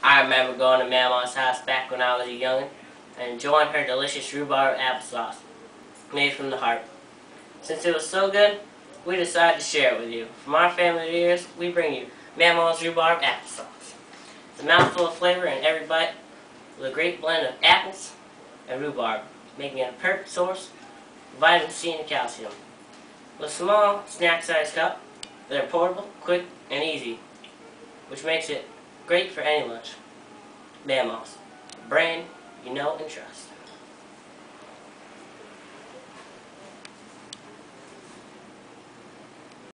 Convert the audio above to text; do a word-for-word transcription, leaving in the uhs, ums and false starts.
I remember going to Mama's house back when I was a youngin' and enjoying her delicious rhubarb applesauce, made from the heart. Since it was so good, we decided to share it with you. From our family of years, we bring you Mama's rhubarb applesauce. It's a mouthful of flavor in every bite, with a great blend of apples and rhubarb, making it a perfect source of vitamin C and calcium. With a small snack-sized cup, they're portable, quick, and easy, which makes it great for any lunch. Mama's, a brand you know and trust.